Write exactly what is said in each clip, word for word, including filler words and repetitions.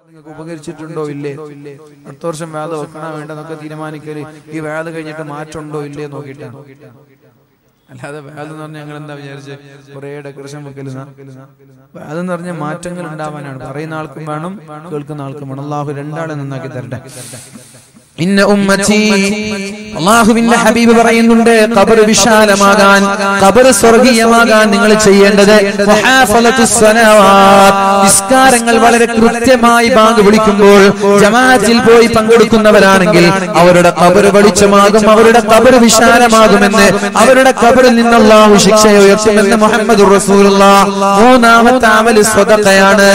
നിങ്ങൾക്ക് ഉപകരിച്ചിട്ടുണ്ടോ ഇല്ലേ, അടുത്ത വർഷം വേദ വെക്കണോ വേണ്ടെന്നൊക്കെ തീരുമാനിക്കല് ഈ വേദ കഴിഞ്ഞിട്ട് മാറ്റമുണ്ടോ ഇല്ലേ നോക്കിയിട്ടാണ്. അല്ലാതെ വേദം എന്ന് പറഞ്ഞാൽ ഞങ്ങൾ എന്താ വിചാരിച്ച് കുറെ ഡെക്കറേഷൻ വെക്കലുന്ന വേദം എന്ന് പറഞ്ഞാൽ മാറ്റങ്ങൾ ഉണ്ടാവാനാണ്. പറയുന്ന ആൾക്കും വേണം, കേൾക്കുന്ന ആൾക്കും വേണം. അള്ളാഹു രണ്ടാളെ നന്നാക്കി തരട്ടെ. ഇന്ന ഉമ്മത്തി, അല്ലാഹുവിന്റെ ഹബീബ് പറയുന്നുണ്ട്, ഖബർ വിശാലമാകാൻ, ഖബർ സ്വർഗീയമാകാൻ നിങ്ങൾ ചെയ്യേണ്ടത് വഹാഫലത്തുസ് സ്വലാവാത്ത്, നിസ്കാരങ്ങൾ വളരെ കൃത്യമായി ബാങ്ക് വിളിക്കുമ്പോൾ ജമാഅത്തിൽ പോയി പങ്കെടുക്കുന്നവരാണെങ്കിൽ അവരുടെ ഖബർ വെളിച്ചമാകും, അവരുടെ ഖബർ വിശാലമാകുമെന്ന്, അവരുടെ ഖബറിൽ നിന്ന് അല്ലാഹു ശിക്ഷ ഉയർത്തുമെന്ന് മുഹമ്മദുർ റസൂലുള്ളാഹ്. മൂന്നാമത്തെ അമൽ സ്വദഖയാണ്.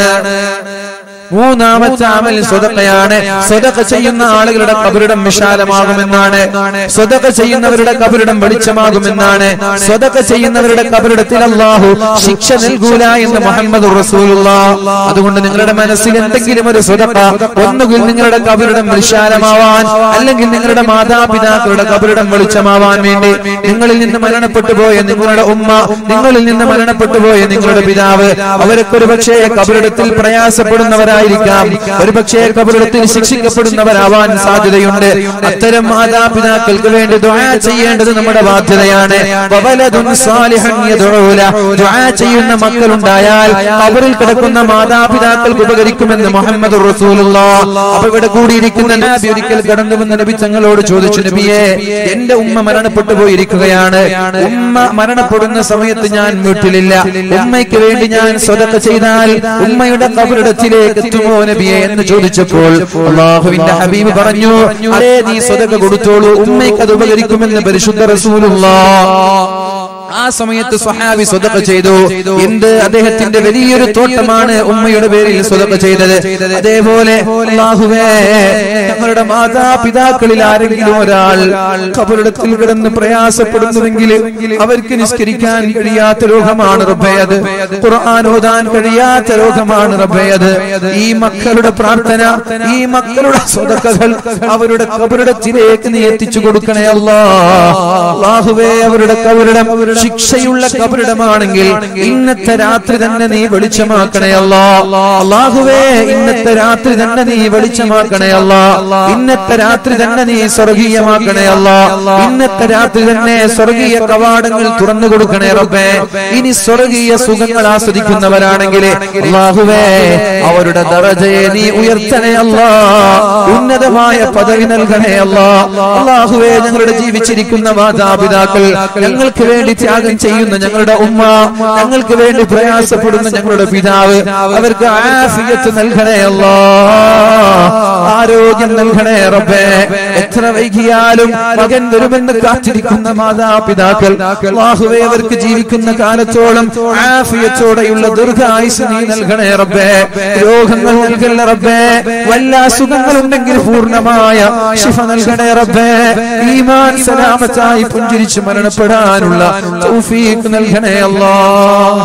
മൂന്നാമത്തെ അമൽ സ്വദഖയാണ്. സ്വദഖ ചെയ്യുന്ന ആളുകളുടെ ഖബറിടം വിശാലമാകുമെന്നാണ്, സ്വദഖ ചെയ്യുന്നവരുടെ ഖബറിടം വെളിച്ചമാകുമെന്നാണ്, സ്വദഖ ചെയ്യുന്നവരുടെ ഖബറിടത്തിൽ അല്ലാഹു ശിക്ഷ നൽകൂല എന്ന് മുഹമ്മദുർ റസൂലുള്ളാഹ്. അതുകൊണ്ട് നിങ്ങളുടെ മനസ്സിൽ എന്തെങ്കിലും ഒരു സ്വദഖ, ഒന്നുകിൽ നിങ്ങളുടെ ഖബറിടം വിശാലമാവാൻ, അല്ലെങ്കിൽ നിങ്ങളുടെ മാതാപിതാക്കളുടെ ഖബറിടം വെളിച്ചമാവാൻ വേണ്ടി, നിങ്ങളിൽ നിന്ന് മരണപ്പെട്ടു പോയ നിങ്ങളുടെ ഉമ്മ, നിങ്ങളിൽ നിന്ന് മരണപ്പെട്ടു പോയ നിങ്ങളുടെ പിതാവ്, അവരൊക്കെ ഒരു പക്ഷേ ഖബറിടത്തിൽ പ്രയാസപ്പെടുന്നവരായി ഒരു പക്ഷേ ഖബറിടത്തിൽ ശിക്ഷിക്കപ്പെടുന്നവരാവാൻ സാധ്യതയുണ്ട്. അത്തരം മാതാപിതാക്കൾക്ക് വേണ്ടി ദുആ ചെയ്യേണ്ടത് നമ്മുടെ ബാധ്യതയാണ്. വവലദുൻ സാലിഹൻ യദ്ഉ ലഹു, ദുആ ചെയ്യുന്ന മക്കളുണ്ടായാൽ ഖബറിൽ കിടക്കുന്ന മാതാപിതാക്കൾക്ക് ഉപകരിക്കുമെന്ന് മുഹമ്മദുർ റസൂലുള്ളാഹ്. അപ്പോൾ ഇവിടെ കൂടിയിരിക്കുന്ന നബി ഒരിക്കൽ കടന്നു വന്ന നബി തങ്ങളോട് ചോദിച്ചു, നബിയേ, എന്റെ ഉമ്മ മരണപ്പെട്ടു പോയിരിക്കുകയാണ്, ഉമ്മ മരണപ്പെടുന്ന സമയത്ത് ഞാൻ വീട്ടിലില്ല, ഉമ്മയ്ക്ക് വേണ്ടി ഞാൻ സ്വദഖ ചെയ്താൽ ഉമ്മയുടെ ഖബറിടത്തിലേക്ക് എത്തുമോ നബിയെ എന്ന് ചോദിച്ചപ്പോൾ അല്ലാഹുവിന്റെ ഹബീബ് പറഞ്ഞു, അതെ, നീ സ്വദഖ കൊടുത്തോളൂ, ഉമ്മയ്ക്ക് അത് ഉപകരിക്കുമെന്ന് പരിശുദ്ധ റസൂലുള്ളാഹ്. ആ സമയത്ത് സ്വഹാബി സ്വദഖ ചെയ്തു. എന്ത്? അദ്ദേഹത്തിന്റെ വലിയൊരു തോട്ടമാണ് ഉമ്മയുടെ പേരിൽ സ്വദഖ ചെയ്തത്. അതേപോലെ അല്ലാഹുവേ, ഞങ്ങളുടെ മാതാപിതാക്കളിൽ ആരെങ്കിലും ഒരാൾ ഖബറിടത്തിൽ കിടന്ന് പ്രയാസപ്പെടുന്നുവെങ്കിൽ അവർക്ക് നിസ്കരിക്കാൻ കഴിയാത്ത രോഗമാണ് റബ്ബേ അത്, ഖുർആൻ ഓതാൻ കഴിയാത്ത രോഗമാണ് റബ്ബേ അത്. ഈ മക്കളുടെ പ്രാർത്ഥന, ഈ മക്കളുടെ സ്വദഖകൾ അവരുടെ ഖബറിടത്തിലേക്ക് നീ എത്തിച്ചു കൊടുക്കണേ അല്ലാഹ്. അല്ലാഹുവേ, അവരുടെ ഖബറിടം ശിക്ഷയുള്ള ഖബറിടമാണെങ്കിൽ ഇന്നത്തെ രാത്രി തന്നെ നീ വെളിച്ചമാക്കണേ അല്ലാഹ്. അല്ലാഹുവേ, ഇന്നത്തെ രാത്രി തന്നെ നീ വെളിച്ചമാക്കണേ അല്ലാഹ്. ഇന്നത്തെ രാത്രി തന്നെ നീ സ്വർഗീയമാക്കണേ അല്ലാഹ്. ഇന്നത്തെ രാത്രി തന്നെ സ്വർഗീയ കവാടങ്ങൾ തുറന്നു കൊടുക്കണേ റബ്ബേ. ഇനി സ്വർഗീയ സുഖങ്ങൾ ആസ്വദിക്കുന്നവരാണെങ്കിൽ അല്ലാഹുവേ, അവരുടെ ദറജയെ നീ ഉയർത്തണേ അല്ലാഹ്. ഉന്നതമായ പദവി നൽകണേ അല്ലാഹ്. അല്ലാഹുവേ, ഞങ്ങളുടെ ജീവിച്ചിരിക്കുന്ന മാതാപിതാക്കൾ, ഞങ്ങൾക്ക് വേണ്ടി ത്യാഗം ചെയ്യുന്ന ഞങ്ങളുടെ ഉമ്മ, ഞങ്ങൾക്ക് വേണ്ടി പ്രയാസപ്പെടുന്ന ഞങ്ങളുടെ പിതാവ്, അവർക്ക് ആഫിയത്ത് നൽകണേ അല്ലാഹ്, ആരോഗ്യം നൽകണേ റബ്ബേ. എത്ര വൈകിയാലും മകൻ വരുമെന്ന് കാത്തിരിക്കുന്ന മാതാപിതാക്കൾ, അല്ലാഹുവേ, അവർക്ക് ജീവിക്കുന്ന കാലത്തോളം ആഫിയത്തോടെയുള്ള ദീർഘായുസ്സ് നീ നൽകണേ റബ്ബേ. രോഗങ്ങൾ നൽകണേ റബ്ബേ. വല്ല അസുഖങ്ങളുണ്ടെങ്കിൽ പൂർണ്ണമായ ശിഫ നൽകണേ റബ്ബേ. ഈമാൻ സലാമത്തായി പുഞ്ചിരിച്ച് മരണപ്പെടാനുള്ള തൗഫീഖ് നൽകണേ അല്ലാഹ്.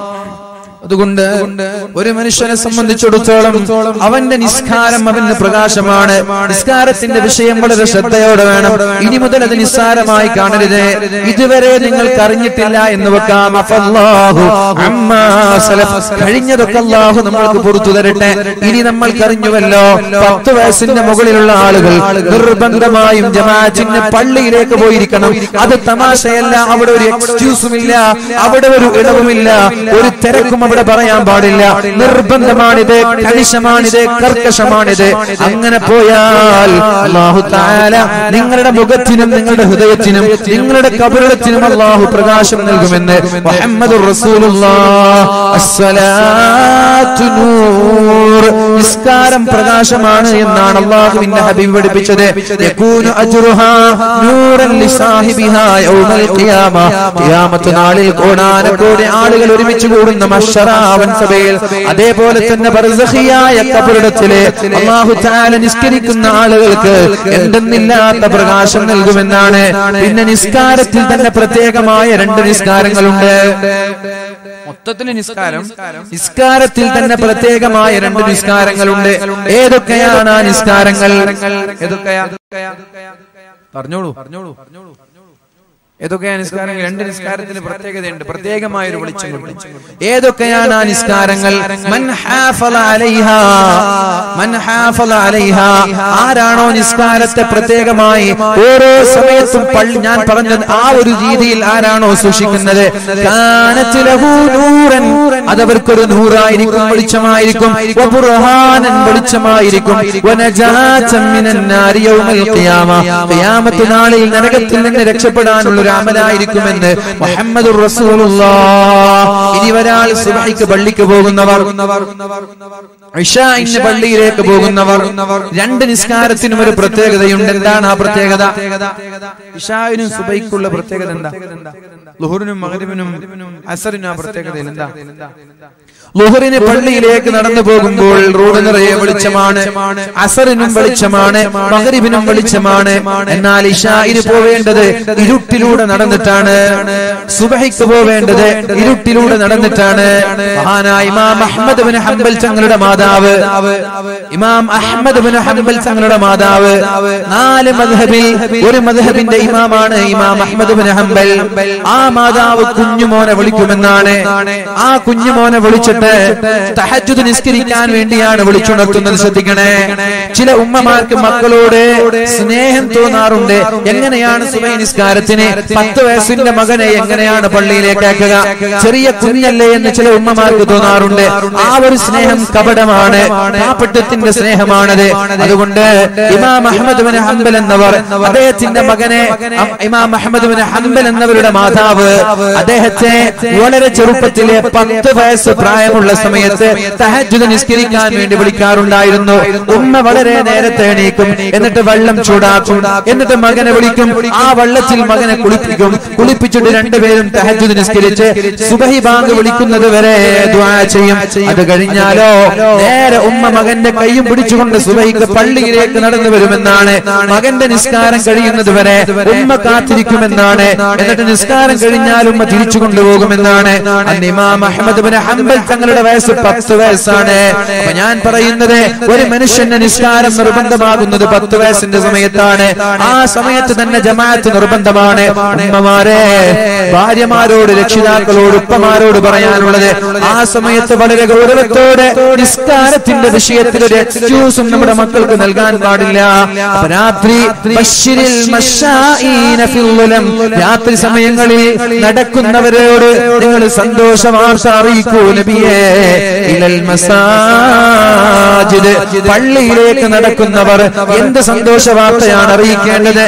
അതുകൊണ്ട് ഒരു മനുഷ്യനെ സംബന്ധിച്ചിടത്തോളം അവന്റെ നിസ്കാരം അവന്റെ പ്രകാശമാണ്. നിസ്കാരത്തിന്റെ വിഷയം വളരെ ശ്രദ്ധയോടെ വേണം. ഇനി മുതൽ അത് നിസ്സാരമായി കാണരുത്. ഇതുവരെ നിങ്ങൾക്ക് അറിഞ്ഞിട്ടില്ല എന്ന് വെക്കാം. അഫല്ലാഹു അമ്മാ സലഫ്, കഴിഞ്ഞതൊക്കെ അല്ലാഹു നമ്മൾക്ക് പുറത്തു തരട്ടെ. ഇനി നമ്മൾക്ക് അറിഞ്ഞുവല്ലോ, പത്ത് വയസ്സിന്റെ മുകളിലുള്ള ആളുകൾ നിർബന്ധമായും ജമാഅത്തിന് പള്ളിയിലേക്ക് പോയിരിക്കണം. അത് തമാശയല്ല. അവിടെ ഒരു എക്സ്ക്യൂസും ഇല്ല, അവിടെ ഒരു ഇളവുമില്ല, ഒരു തിരക്കും അവിടെ പറയാൻ പാടില്ല. നിർബന്ധമാണിത്, കണിശമാണിത്, കർക്കശമാണിത്. അങ്ങനെ പോയാൽ അല്ലാഹു തആല നിങ്ങളുടെ മുഖത്തിനും നിങ്ങളുടെ ഹൃദയത്തിനും നിങ്ങളുടെ ഖബറിടത്തിനും അല്ലാഹു പ്രകാശം നൽകുമെന്ന് മുഹമ്മദുർ റസൂലുള്ളാഹ്. അസ്സലാത്തു നൂർ, നിസ്കാരം പ്രകാശമാണ് എന്നാണ് അല്ലാഹുവിന്റെ ഹബീബ് പഠിപ്പിച്ചത്. യകൂനു അജ്റുഹാ നൂറൻ ലിസാഹിബിഹാ യൗമൽ ഖിയാമ, ഖിയാമത്ത് നാളിൽ കോടാനകോടി ആളുകൾ ഒരുമിച്ച് കൂടുന്ന മഹ്ശറാവൻ സഭയിൽ, അതേപോലെ തന്നെ ബർസഖിയായ ഖബറിടത്തിലെ അല്ലാഹു തആല നിസ്കരിക്കുന്ന ആളുകൾക്ക് എന്തെന്നില്ലാത്ത പ്രകാശം നൽകുമെന്നാണ്. പിന്നെ നിസ്കാരത്തിൽ തന്നെ പ്രത്യേകമായ രണ്ട് നിസ്കാരങ്ങളുണ്ട്. മൊത്തത്തിൽ നിസ്കാരം നിസ്കാരത്തിൽ തന്നെ പ്രത്യേകമായ രണ്ട് നിസ്കാരങ്ങളുണ്ട്. ഏതൊക്കെയാണ് ആ നിസ്കാരങ്ങൾ? ഏതൊക്കെയാ? പറഞ്ഞോളൂ പറഞ്ഞോളൂ ഏതൊക്കെയാണ് നിസ്കാരങ്ങൾ? രണ്ട് നിസ്കാരത്തിന് പ്രത്യേകതയുണ്ട്, പ്രത്യേകമായ ഒരു വെളിച്ചമുണ്ട്. ഏതൊക്കെയാണ് ആ നിസ്കാരങ്ങൾ? മൻ ഹാഫള അലൈഹാ, മൻ ഹാഫള അലൈഹാ, ആരാണോ നിസ്കാരത്തെ പ്രത്യേകമായി ഓരോ സമയത്തും പള്ളി ഞാൻ പറഞ്ഞ ആ ഒരു രീതിയിൽ ആരാണോ സൂക്ഷിക്കുന്നത്, കാനത് ലഹു നൂറൻ, അതവർക്കൊരു നൂറായിരിക്കും, വെളിച്ചമായിരിക്കും, വബുർഹാനൻ, വെളിച്ചമായിരിക്കും, വനജാതൻ മിനൻ നാരി യൗമൽ ഖിയാമ, ഖിയാമത്ത് നാളിൽ നരകത്തിൽ നിന്ന് രക്ഷപ്പെടാനുള്ള അമലായിരിക്കുമെന്ന് മുഹമ്മദുർ റസൂലുള്ളാഹ്. ഇനി ഒരാൾ സുബ്ഹിക്ക് പള്ളിക്ക് പോകുന്നവർ, ഇശാഇന് പള്ളിയിലേക്ക് പോകുന്നവർ, രണ്ട് നിസ്കാരത്തിനും ഒരു പ്രത്യേകതയുണ്ട്. എന്താണ് ആ പ്രത്യേകത? ഇശാഇനും സുബ്ഹിക്കുള്ള പ്രത്യേകത എന്താ? ളുഹറിനും മഗ്രിബിനും അസറിനും ആ പ്രത്യേകത എന്താ? ളുഹറിന് പള്ളിയിലേക്ക് നടന്നു പോകുമ്പോൾ റോഡ് നിറയെ വെളിച്ചമാണ്, അസറിനും വെളിച്ചമാണ്, മഗ്രിബിനും വെളിച്ചമാണ്. എന്നാൽ ഇശാഇന് പോവേണ്ടത് ഇരുട്ടിലൂടെ നടന്നിട്ടാണ്, സുബ്ഹിക്ക് പോവേണ്ടത് ഇരുട്ടിലൂടെ നടന്നിട്ടാണ്. മഹാനായ ഇമാം അഹ്മദ് ബിൻ ഹംബൽ തങ്ങളുടെ മാതാവ്, ഇമാം അഹ്മദ് ബിൻ ഹംബൽ തങ്ങളുടെ മാതാവ് നാല് മദ്ഹബിൽ ഒരു മദ്ഹബിന്റെ ഇമാമാണ് ഇമാം അഹ്മദ് ബിൻ ഹംബൽ. ആ മാതാവ് കുഞ്ഞുമോനെ വിളിക്കുമെന്നാണ്. ആ കുഞ്ഞുമോനെ വിളിച്ചിട്ട് തഹജ്ജുദ് നിസ്കരിക്കാൻ വേണ്ടിയാണ് വിളിച്ചുണർത്തുന്നത്. ശ്രദ്ധിക്കണേ, ചില ഉമ്മമാർക്ക് മക്കളോട് സ്നേഹം തോന്നാറുണ്ട്. എങ്ങനെയാണ് സുബഹി നിസ്കാരത്തിന് പത്ത് വയസ്സിന്റെ മകനെ എങ്ങനെയാണ് പള്ളിയിലേക്ക് ആക്കുക, ചെറിയ കുഞ്ഞല്ലേ എന്ന് ചില ഉമ്മമാർക്ക് തോന്നാറുണ്ട്. ആ ഒരു സ്നേഹം കപടമാണ്, പാപത്തിന്റെ സ്നേഹമാണത്. അതുകൊണ്ട് ഇമാം അഹ്മദ് ബിൻ ഹംബൽ എന്നവർ അദ്ദേഹത്തിന്റെ മകനെ, ഇമാം അഹ്മദ് ബിൻ ഹംബൽ എന്നവരുടെ മാതാവ് അദ്ദേഹത്തെ വളരെ ചെറുപ്പത്തിലെ പത്ത് വയസ്സ് പ്രായമുള്ള സമയത്ത് തഹജ്ജുദ് നിസ്കരിക്കാൻ വേണ്ടി വിളിക്കാറുണ്ടായിരുന്നു. ഉമ്മ വളരെ നേരത്തെ എണീക്കും, എന്നിട്ട് വെള്ളം ചൂടാക്കും, എന്നിട്ട് മകനെ വിളിക്കും. ആ വെള്ളത്തിൽ മകനെ കുളിപ്പിക്കും. കുളിപ്പിച്ചിട്ട് രണ്ടുപേരും തഹജ്ജുദ് നിസ്കരിച്ച് സുബഹി ബാങ്ക് വിളിക്കുന്നത് വരെ ദുആ ചെയ്യും. അത് കഴിഞ്ഞാലോ നേരെ ഉമ്മ മകന്റെ കൈയും പിടിച്ചുകൊണ്ട് സുബഹിക്ക് പള്ളിയിലേക്ക് നടന്നു വരുമെന്നാണ്. മകന്റെ നിസ്കാരം കഴിയുന്നത് വരെ ഉമ്മ കാത്തിരിക്കുമെന്നാണ്. എന്നിട്ട് നിസ്കാരം കഴിഞ്ഞാൽ ഉമ്മ തിരിച്ചു കൊണ്ടുപോകുമെന്നാണ്. അന്ന് ഇമാം അഹ്മദ് ബിൻ ഹംബൽ തങ്ങളുടെ വയസ്സ് പത്ത് വയസ്സാണ്. അപ്പൊ ഞാൻ പറയുന്നത്, ഒരു മനുഷ്യന്റെ നിസ്കാരം നിർബന്ധമാകുന്നത് പത്ത് വയസ്സിന്റെ സമയത്താണ്. ആ സമയത്ത് തന്നെ ജമാഅത്ത് നിർബന്ധമാണ്. ഉമ്മമാരെ, ഭാര്യമാരോട്, രക്ഷിതാക്കളോട്, ഉപ്പമാരോട് പറയാനുള്ളത്, ആ സമയത്ത് വളരെ ഗൗരവത്തോടെ നിസ്കാരത്തിന്റെ വിഷയത്തിൽ ഒരു എക്സ്ക്യൂസും നമ്മുടെ മക്കൾക്ക് നൽകാൻ പാടില്ല. രാത്രി ബശ്ശിരിൽ മശാഈന ഫിൽ ളുലം, രാത്രി സമയങ്ങളിൽ നടക്കുന്നവരോട് നിങ്ങൾ സന്തോഷ വാർത്ത അറിയിക്കൂ നബിയേ. ഇലൽ മസാജിദ്, പള്ളിയിലേക്ക് നടക്കുന്നവർ എന്ത് സന്തോഷ വാർത്തയാണ് അറിയിക്കേണ്ടത്?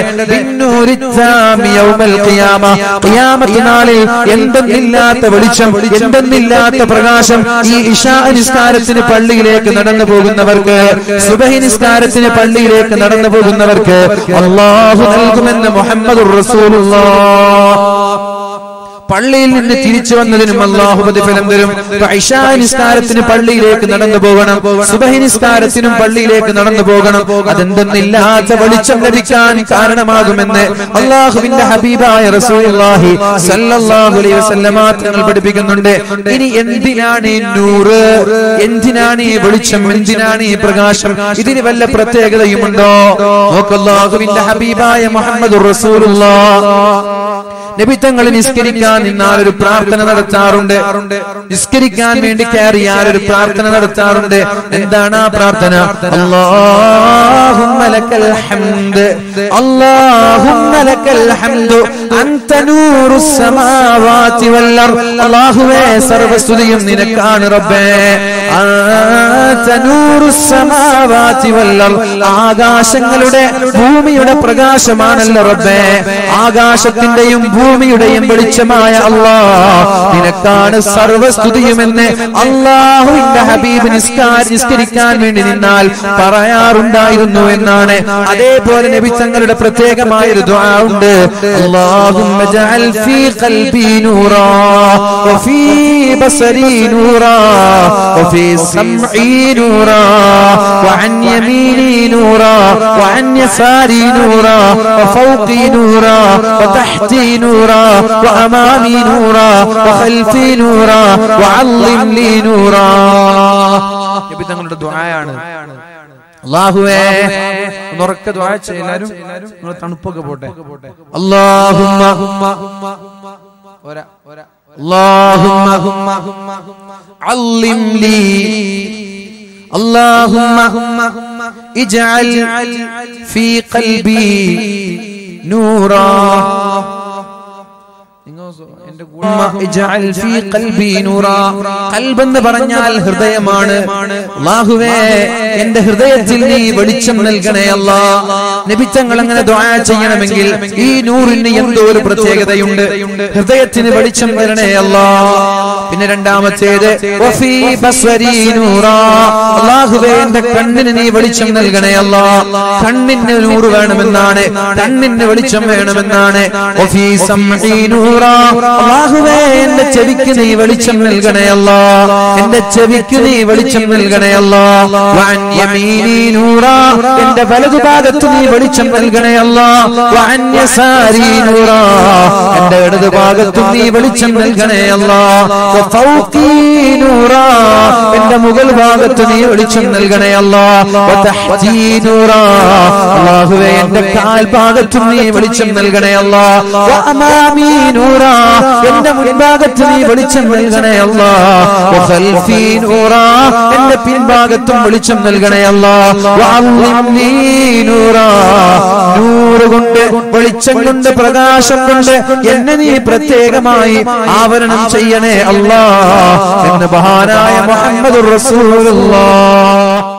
ഖിയാമത്ത് നാളിൽ എന്തെന്നില്ലാത്ത വെളിച്ചം, എന്തെന്നില്ലാത്ത പ്രകാശം ഈ ഇശാ നിസ്കാരത്തിന് പള്ളിയിലേക്ക് നടന്നു പോകുന്നവർക്ക്, സുബഹി നിസ്കാരത്തിന് പള്ളിയിലേക്ക് നടന്നു പോകുന്നവർക്ക് അല്ലാഹു നൽകുമെന്ന് മുഹമ്മദുർ റസൂലുള്ളാഹ്. പള്ളിയിൽ നിന്ന് തിരിച്ചു വന്നതിനും അല്ലാഹു പ്രതിഫലം തരും. ഇശാ നിസ്കാരത്തിന് പള്ളിയിലേക്ക് നടന്നു പോകണം, സുബഹി നിസ്കാരത്തിനും പള്ളിയിലേക്ക് നടന്നു പോകണം. അതെന്തെന്നില്ലാത്ത വെളിച്ചം ലഭിക്കാൻ കാരണമാകുമെന്ന് അല്ലാഹുവിന്റെ ഹബീബായ റസൂലുള്ളാഹി സ്വല്ലല്ലാഹു അലൈഹി വസല്ലമ തങ്ങൾ പഠിപ്പിക്കുന്നുണ്ട്. ഇനി എന്തിനാണ് ഈ നൂറ്, എന്തിനാണ് ഈ വെളിച്ചം, എന്തിനാണ് ഈ പ്രകാശം? ഇതിന് വല്ല പ്രത്യേകതയുമുണ്ടോ? നോക്ക്, അല്ലാഹുവിന്റെ ഹബീബായ മുഹമ്മദുർ റസൂലുള്ളാഹ് നബി തങ്ങൾ നിസ്കരിക്കാൻ നിന്നാൽ ഒരു പ്രാർത്ഥന നടത്താറുണ്ട്. നിസ്കരിക്കാൻ വേണ്ടി കയറിയാൽ ഒരു പ്രാർത്ഥന നടത്താറുണ്ട്. എന്താണ് ആ പ്രാർത്ഥന? അല്ലാഹുമ്മ ലക്കൽ ഹംദ്, അല്ലാഹുമ്മ ലക്കൽ ഹംദു അൻത നൂറുസ് സമാവാതി വൽ അർദ്. അല്ലാഹുവേ, സർവസ്തുതിയും നിനക്കാണ് റബ്ബേ. അൻത നൂറുസ് സമാവാതി വൽ അർദ്, ആകാശങ്ങളുടെ ഭൂമിയുടെ പ്രകാശമാണല്ലോ റബ്ബേ. ആകാശത്തിന്റെയും ഭൂമിയുടെയും വെളിച്ചമായ അല്ലാഹ്, നിനക്കാണ് സർവസ്തുതിയുമെന്ന് അല്ലാഹുവിന്റെ ഹബീബ് നിസ്കരിക്കാൻ വേണ്ടി നിന്നാൽ പറയാറുണ്ടായിരുന്നു എന്നാണ്. അതേപോലെ നബി തങ്ങളുടെ പ്രത്യേകമായ ഒരു ദുആ ഉണ്ട്. അല്ലാഹുമ്മ ജഅൽ ഫീ ഖൽബി നൂറാ വഫീ ബസരി നൂറാ വഫീ സമഈ നൂറാ വഅൻ യമീനി നൂറാ വഅൻ യസാരി നൂറാ വഫൗഖി നൂറാ വതഹ്തി نورا وأمامي نورا وخلفي نورا وعظم لي نورا. നബി തങ്ങളുടെ ദുആയാണ്. അല്ലാഹുവേ ഉറക്കെ ദുആ ചെയ്യ് എല്ലാവരും നിങ്ങൾ തണുപ്പൊക്കെ പോട്ടെ അല്ലാഹുമ്മ ഒരാ ഒരാ اللهم علم لي اللهم اجعل في قلبي نورا ഖൽബെന്ന് പറഞ്ഞാൽ ഹൃദയമാണ്. അല്ലാഹുവേ എന്റെ ഹൃദയത്തിൽ നീ വെളിച്ചം നൽകണേ അല്ലാഹ്. നബി തങ്ങൾ അങ്ങനെ ദുആ ചെയ്യണമെങ്കിൽ ഈ നൂറിന് എന്തോ ഒരു പ്രത്യേകതയുണ്ട്. ഹൃദയത്തിന് വെളിച്ചം തരണേ അല്ലാഹ്. പിന്നെ രണ്ടാമത്തേത് വഫീ ബസ്വരി നൂറാ, അല്ലാഹുവേ എന്റെ കണ്ണിന് നീ വെളിച്ചം നൽകണേ അല്ലാഹ്. കണ്ണിന് നൂറ് വേണമെന്നാണ്, കണ്ണിന് വെളിച്ചം വേണമെന്നാണ്. വഫീ സംഈ നൂറാ, അല്ലാഹുവേ എന്റെ ചെവിക്ക് നീ വെളിച്ചം നൽകണേ അല്ലാഹ്. എന്റെ ചെവിക്ക് നീ വെളിച്ചം നൽകണേ അല്ലാഹ്. വഅൻ യമീനി നൂറാ, എന്റെ വലതുഭാഗത്ത് നീ വെളിച്ചം നൽകണേ അല്ലാഹ്. വഅൻ യസാരി നൂറാ, എന്റെ ഇടതുഭാഗത്തും നീ വെളിച്ചം നൽകണേ അല്ലാഹ്. വഫൗഖി നൂറാ, എന്റെ മുകൾ ഭാഗത്ത് നീ വെളിച്ചം നൽകണേ അല്ലാഹ്. വതഹ്തി നൂറാ, അല്ലാഹുവേ എന്റെ കാൽഭാഗത്തും നീ വെളിച്ചം നൽകണേ അല്ലാഹ്. വഅമാമി നൂറാ, എന്റെ മുൻഭാഗത്ത് നീ വെളിച്ചം നൽകണേ അല്ലാഹ്. വഖൽഫി നൂറാ, എന്റെ പിൻഭാഗത്തും വെളിച്ചം നൽകണേ അല്ലാഹ്. വഅള്ളിംനി നൂറാ, നൂറ് കൊണ്ട് വെളിച്ചം കൊണ്ട് പ്രകാശം കൊണ്ട് എന്നെ നീ പ്രത്യേകമായി ആവരണം ചെയ്യണേ അല്ലാഹ് എന്ന് മഹാനായ മുഹമ്മദുർ റസൂലുള്ളാഹ്